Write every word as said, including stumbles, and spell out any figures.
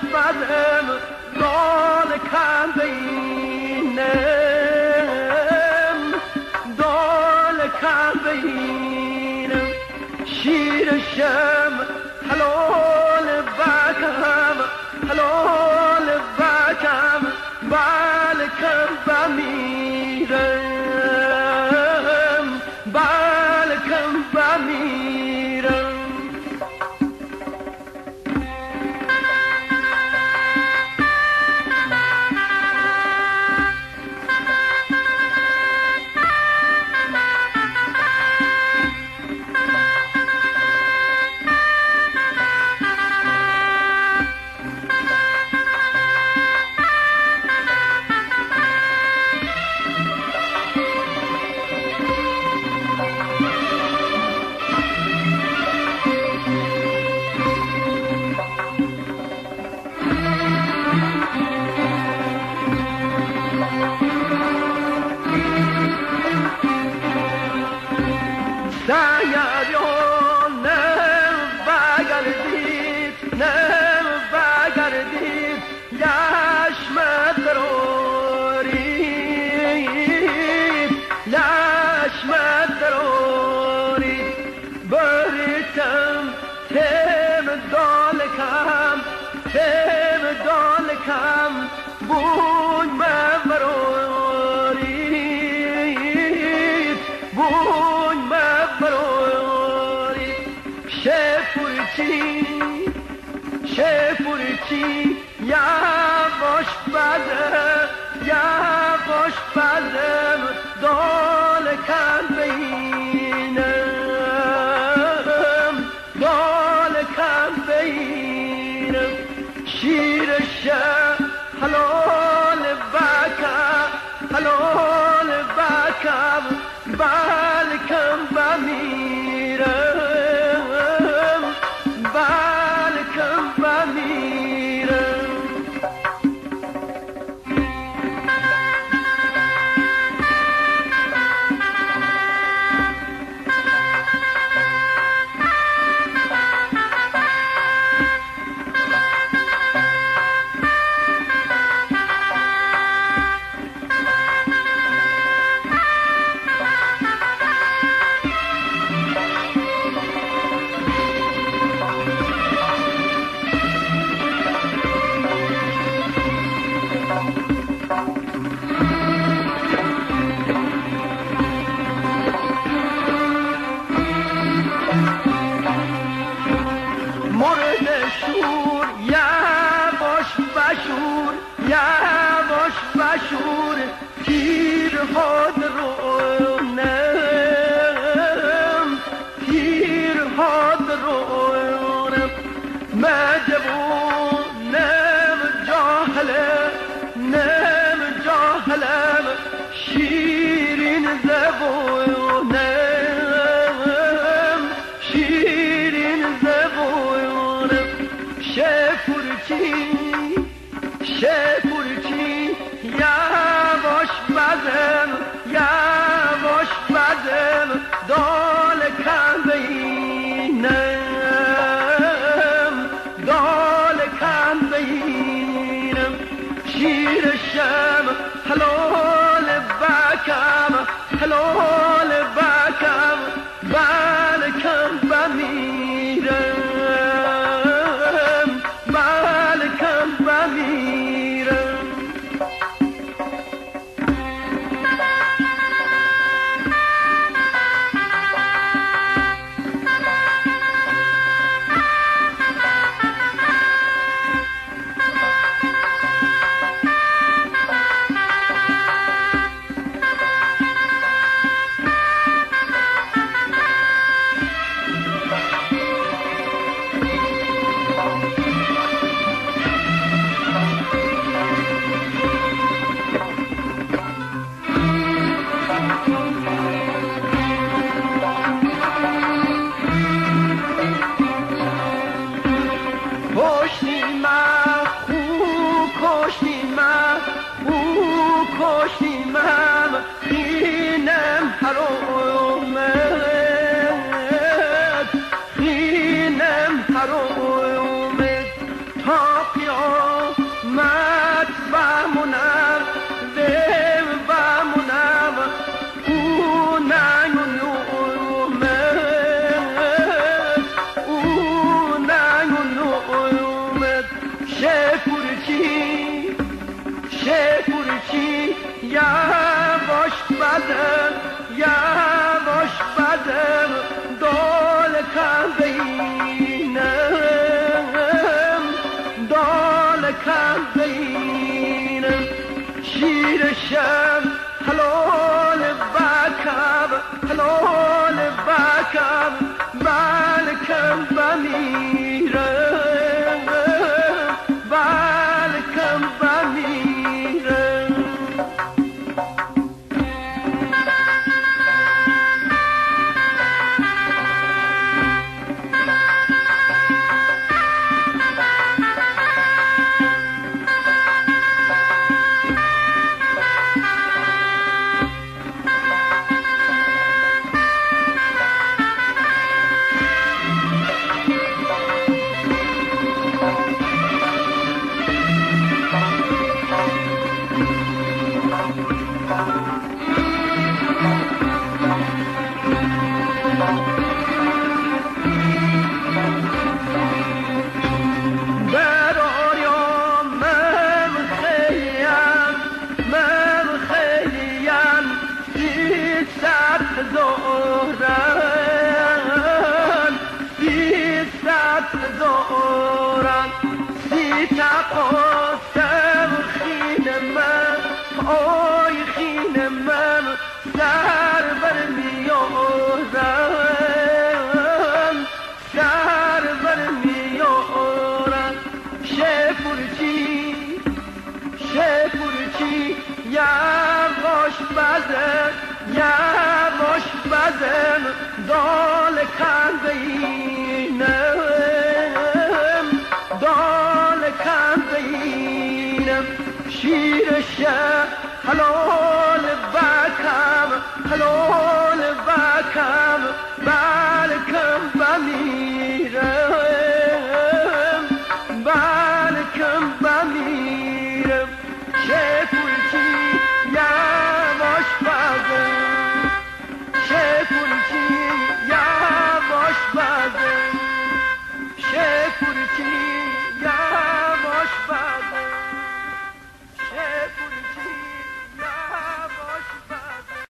بدم دال کندینم دال کندینم شیرشم حلال بکم حلال بکم بلکم بمیرم بلکم بمیرم سیادیانم بگردید نم بگردید لشمت درارید لشمت درارید بریتم تم دالکم تم دالکم بوی مبرارید بوی مبرارید شپورچی شپورچی یواش بدم یواش بدم دالکم بینم دالکم بینم شیرشم حلال بکم حلال بکم بلکم بمیرم بلکم بمیرم مورد شور یواش بشور یواش بشور تیر هاد رونم تیر هاد رونم مجبونم جاهلم نم جاهلم شیرین زبونم شیرین زبونم شپورچی شپورچی یواش بدم یواش بدم دال کندینم دال کندینم شیرشم حلال بکم حلال بکم بلکم بمیرم بلکم بمیرم کشتیمم خینم حرومت خینم حرومت تا قیامت بزن یواش بزن دال کم بینم دال کم بینم شیر شب حلال بکم حلال بکم بلکم بمیرم بلکم بمیرم زوران سیصد زوران سیتا قاسم خین من آی خین من سر بر میارم سر بر میارم شپورچی شپورچی یواش بزن یواش بزن دال کم بینم دال کم بینم شیر شب حلال